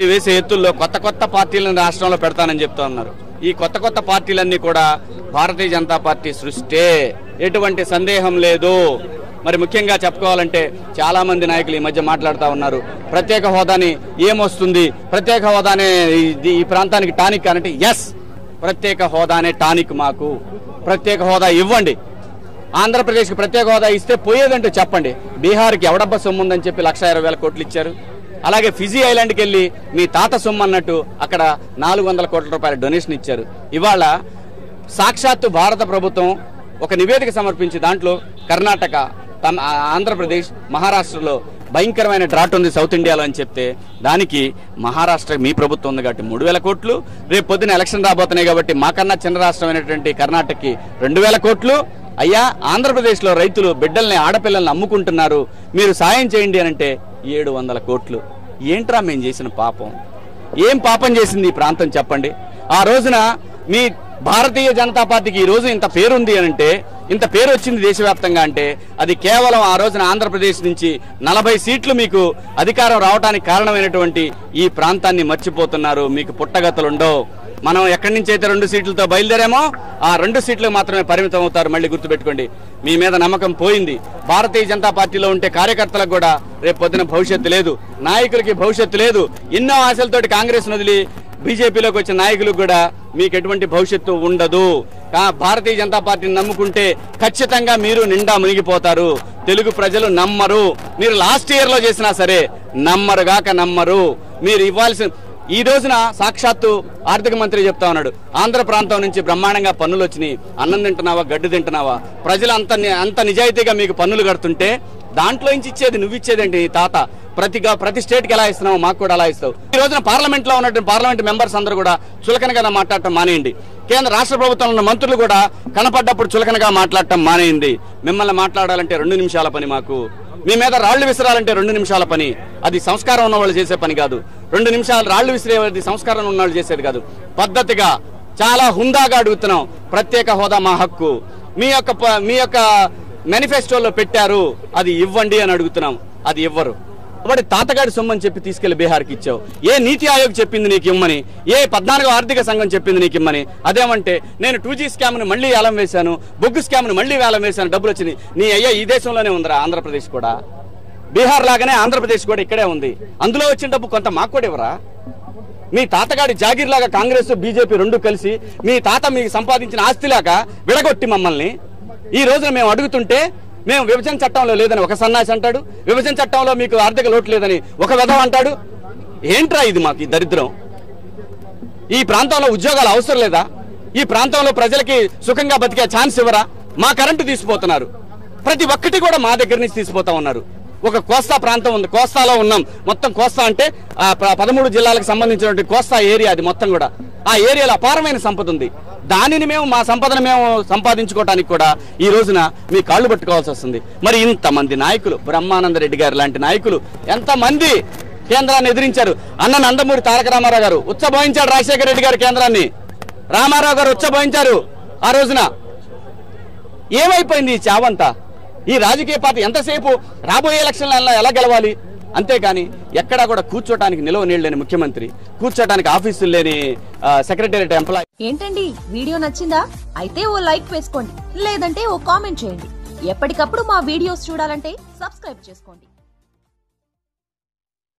వేసే ఎత్తుల్లో కొత్త కొత్త పార్టీలను రాష్ట్రంలో పెడతానని చెప్తా ఉన్నారు. ఈ కొత్త కొత్త పార్టీలన్నీ కూడా భారతీయ జనతా పార్టీ సృష్టే, ఎటువంటి సందేహం లేదు. మరి ముఖ్యంగా చెప్పుకోవాలంటే చాలా మంది నాయకులు ఈ మధ్య మాట్లాడుతూ ఉన్నారు, ప్రత్యేక హోదాని ఏమొస్తుంది, ప్రత్యేక హోదానే ఈ ప్రాంతానికి టానిక్ అంటే, ఎస్, ప్రత్యేక హోదానే టానిక్. మాకు ప్రత్యేక హోదా ఇవ్వండి. ఆంధ్రప్రదేశ్కి ప్రత్యేక హోదా ఇస్తే పోయేదంటూ చెప్పండి. బీహార్కి ఎవడబ్బ సొమ్ము ఉందని చెప్పి 1,20,000 కోట్లు ఇచ్చారు. అలాగే ఫిజీ ఐలాండ్కి వెళ్ళి మీ తాత సొమ్ము అన్నట్టు అక్కడ 400 కోట్ల రూపాయల డొనేషన్ ఇచ్చారు. ఇవాళ సాక్షాత్తు భారత ప్రభుత్వం ఒక నివేదిక సమర్పించి దాంట్లో కర్ణాటక, ఆంధ్రప్రదేశ్, మహారాష్ట్రలో భయంకరమైన డ్రాట్ ఉంది సౌత్ ఇండియాలో అని చెప్తే, దానికి మహారాష్ట్ర మీ ప్రభుత్వం ఉంది కాబట్టి 3,000 కోట్లు, రేపు పొద్దున ఎలక్షన్ రాబోతున్నాయి కాబట్టి మాకన్నా చిన్న రాష్ట్రం అయినటువంటి కర్ణాటకకి 2,000 కోట్లు. అయ్యా, ఆంధ్రప్రదేశ్లో రైతులు బిడ్డల్ని, ఆడపిల్లల్ని అమ్ముకుంటున్నారు, మీరు సాయం చేయండి అని అంటే 700 కోట్లు. ఏంట్రా మేము చేసిన పాపం? ఏం పాపం చేసింది ఈ ప్రాంతం చెప్పండి? ఆ రోజున మీ భారతీయ జనతా పార్టీకి ఈ రోజు ఇంత పేరుంది అని అంటే, ఇంత పేరు వచ్చింది దేశవ్యాప్తంగా అంటే, అది కేవలం ఆ రోజున ఆంధ్రప్రదేశ్ నుంచి 40 సీట్లు మీకు అధికారం రావడానికి కారణమైనటువంటి ఈ ప్రాంతాన్ని మర్చిపోతున్నారు. మీకు పుట్టగతులుండవు. మనం ఎక్కడి నుంచి అయితే 2 సీట్లతో బయలుదేరామో ఆ 2 సీట్లకు మాత్రమే పరిమితం అవుతారు. మళ్ళీ గుర్తుపెట్టుకోండి, మీ మీద నమ్మకం పోయింది. భారతీయ జనతా పార్టీలో ఉంటే కార్యకర్తలకు కూడా రేపు పొద్దున భవిష్యత్తు లేదు, నాయకులకి భవిష్యత్తు లేదు. ఎన్నో ఆశలతోటి కాంగ్రెస్ వదిలి బీజేపీలోకి వచ్చిన నాయకులకు కూడా మీకు ఎటువంటి భవిష్యత్తు ఉండదు. భారతీయ జనతా పార్టీని నమ్ముకుంటే ఖచ్చితంగా మీరు నిండా మునిగిపోతారు. తెలుగు ప్రజలు నమ్మరు. మీరు లాస్ట్ ఇయర్ లో చేసినా సరే నమ్మరు. మీరు ఇవ్వాల్సిన, ఈ రోజున సాక్షాత్తు ఆర్థిక మంత్రి చెప్తా ఉన్నాడు, ఆంధ్ర ప్రాంతం నుంచి బ్రహ్మాండంగా పన్నులు వచ్చినాయి, అన్నం తింటున్నావా, గడ్డి తింటున్నావా? ప్రజలు అంత నిజాయితీగా మీకు పన్నులు కడుతుంటే దాంట్లో నుంచి ఇచ్చేది నువ్వు ఇచ్చేదండి నీ తాత. ప్రతి స్టేట్ కి ఎలా ఇస్తున్నావు, మాకు కూడా అలా ఇస్తావు. ఈ రోజున పార్లమెంట్ లో ఉన్నటువంటి పార్లమెంట్ మెంబర్స్ అందరూ కూడా చులకనగా మాట్లాడటం మానేయండి. కేంద్ర రాష్ట్ర ప్రభుత్వంలో ఉన్న మంత్రులు కూడా కనపడ్డప్పుడు చులకనగా మాట్లాడటం మానేయండి. మిమ్మల్ని మాట్లాడాలంటే 2 నిమిషాల పని, మాకు మీ మీద రాళ్లు విసిరాలంటే 2 నిమిషాల పని. అది సంస్కారం ఉన్న వాళ్ళు చేసే పని కాదు. 2 నిమిషాలు రాళ్లు విసిరేది సంస్కారం ఉన్న వాళ్ళు చేసేది కాదు. పద్ధతిగా చాలా హుందాగా అడుగుతున్నాం, ప్రత్యేక హోదా మా హక్కు. మీ యొక్క మేనిఫెస్టోలో పెట్టారు, అది ఇవ్వండి అని అడుగుతున్నాం. అది ఇవ్వరు. కాబట్టి తాతగాడి సొమ్మని చెప్పి తీసుకెళ్లి బీహార్కి ఇచ్చావు. ఏ నీతి ఆయోగ్ చెప్పింది నీకు ఇమ్మని? ఏ 14వ ఆర్థిక సంఘం చెప్పింది నీకు ఇమ్మని? అదేమంటే నేను 2G స్కామ్ను మళ్ళీ వేలం వేశాను, బొగ్గు స్కామ్ను మళ్ళీ వేలం వేశాను, డబ్బులు వచ్చినాయి. నీ అయ్యా ఈ దేశంలోనే ఉందిరా ఆంధ్రప్రదేశ్ కూడా. బీహార్ లాగానే ఆంధ్రప్రదేశ్ కూడా ఇక్కడే ఉంది. అందులో వచ్చిన డబ్బు కొంత మాకు కూడా ఇవ్వరా? మీ తాతగాడి జాగీర్ లాగా కాంగ్రెస్ బీజేపీ 2 కలిసి మీ తాత మీకు సంపాదించిన ఆస్తిలాగా విడగొట్టి మమ్మల్ని ఈ రోజున మేము అడుగుతుంటే, మేము విభజన చట్టంలో లేదని ఒక సన్నాసి అంటాడు, విభజన చట్టంలో మీకు ఆర్థిక లోటు లేదని ఒక వెధవ అంటాడు. ఏంట్రా ఇది? మాకు ఈ దరిద్రం. ఈ ప్రాంతంలో ఉద్యోగాలు అవసరం లేదా? ఈ ప్రాంతంలో ప్రజలకి సుఖంగా బతికే ఛాన్స్ ఇవ్వరా? మా కరెంటు తీసిపోతున్నారు. ప్రతి ఒక్కటి కూడా మా దగ్గర నుంచి తీసిపోతా ఉన్నారు. ఒక కోస్తా ప్రాంతం ఉంది, కోస్తాలో ఉన్నాం. మొత్తం కోస్తా అంటే 13 జిల్లాలకు సంబంధించినటువంటి కోస్తా ఏరియా, అది మొత్తం కూడా ఆ ఏరియాలో అపారమైన సంపద ఉంది. దానిని మా సంపదను మేము సంపాదించుకోవడానికి కూడా ఈ రోజున మీ కాళ్ళు పట్టుకోవాల్సి వస్తుంది. మరి ఇంతమంది నాయకులు, బ్రహ్మానంద రెడ్డి గారు లాంటి నాయకులు ఎంతమంది కేంద్రాన్ని ఎదిరించారు? అన్న నందమూరి తారక రామారావు గారు ఉచ్చబోయించాడు రాజశేఖర రెడ్డి గారు కేంద్రాన్ని. రామారావు గారు ఉచ్చబోయించారు ఆ రోజున. ఏమైపోయింది ఈ చావంతా? ఈ రాజకీయ పార్టీ ఎంతసేపు రాబోయే ఎలక్షన్లలో ఎలా గెలవాలి? అంతేకాని ఎక్కడా కూడా కూర్చోటానికి నిలవ నీళ్ళు లేని ముఖ్యమంత్రి, కూర్చోటానికి ఆఫీసులు లేని సెక్రటేరియట్ ఎంప్లాయ్. ఏంటండి, వీడియో నచ్చిందా? అయితే ఓ లైక్ వేసుకోండి, లేదంటే ఓ కామెంట్ చేయండి. ఎప్పటికప్పుడు మా వీడియోస్ చూడాలంటే సబ్స్క్రైబ్ చేసుకోండి.